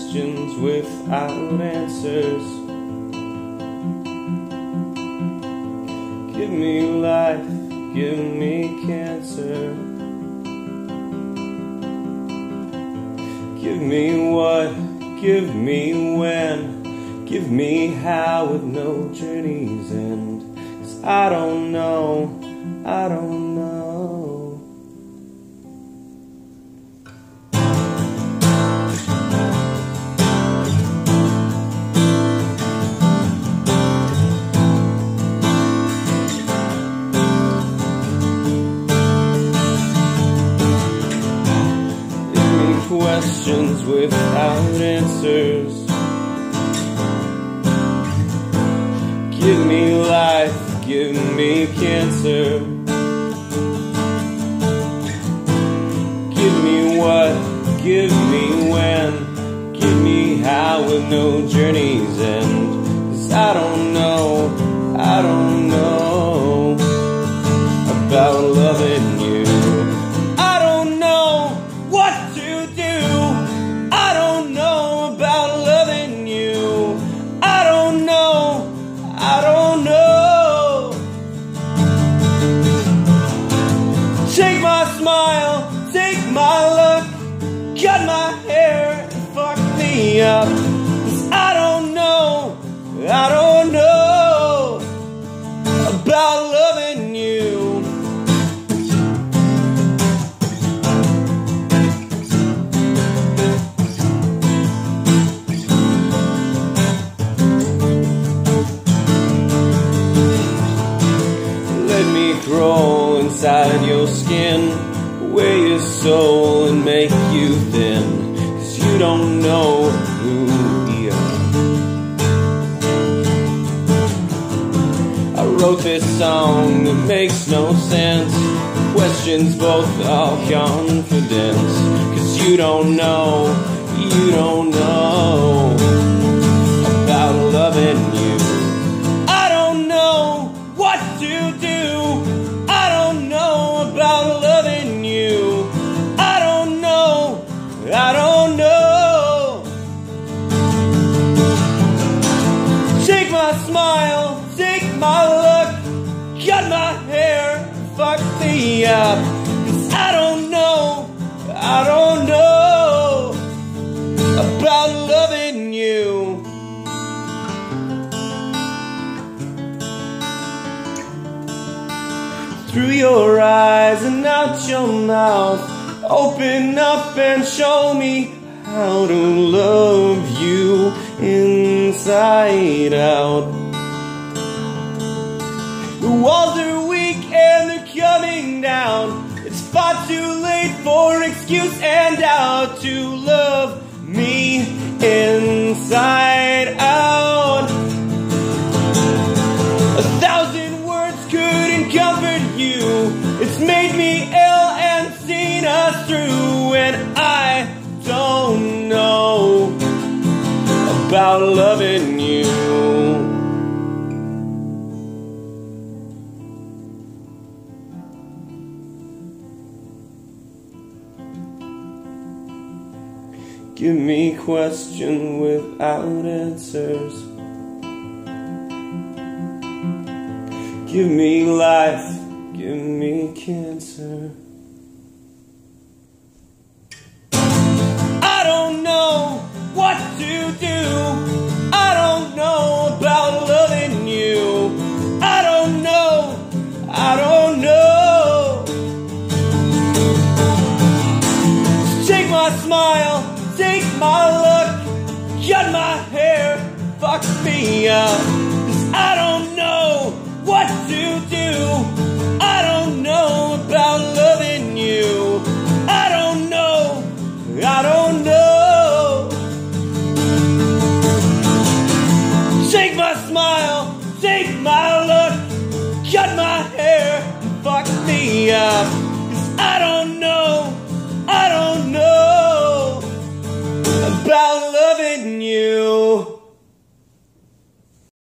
questions without answers. Give me life, give me cancer. Give me what, give me when, give me how with no journey's end. 'Cause I don't know, I don't know. Questions without answers. Give me life, give me cancer. Give me what, give me when, give me how with no journey's end. 'Cause I don't know about loving you. I don't know what to do. I don't know about loving you. I don't know, I don't know. Take my smile, take my look, cut my hair and fuck me up. 'Cause I don't know about loving you. Grow inside your skin, wear your soul and make you thin. 'Cause you don't know who we are. I wrote this song that makes no sense, questions both our confidence. 'Cause you don't know about loving you. I don't know what to do. About loving you. I don't know. Take my smile, take my look, cut my hair, fuck me up. 'Cause I don't know about loving you. Through your eyes and out your mouth, open up and show me how to love you inside out. The walls are weak and they're coming down. It's far too late for excuse and doubt to love me inside out. 1,000 words couldn't comfort you. It's made me ill and seen us through. And I don't know about loving you. Give me questions without answers. Give me life, give me cancer. I don't know what to do. I don't know about loving you. I don't know. Take my smile, take my look, cut my hair, fuck me up. 'Cause I don't know what to do. I don't know about loving you. I don't know. Take my smile, take my look, cut my hair, and fuck me up. 'Cause I don't know about loving you.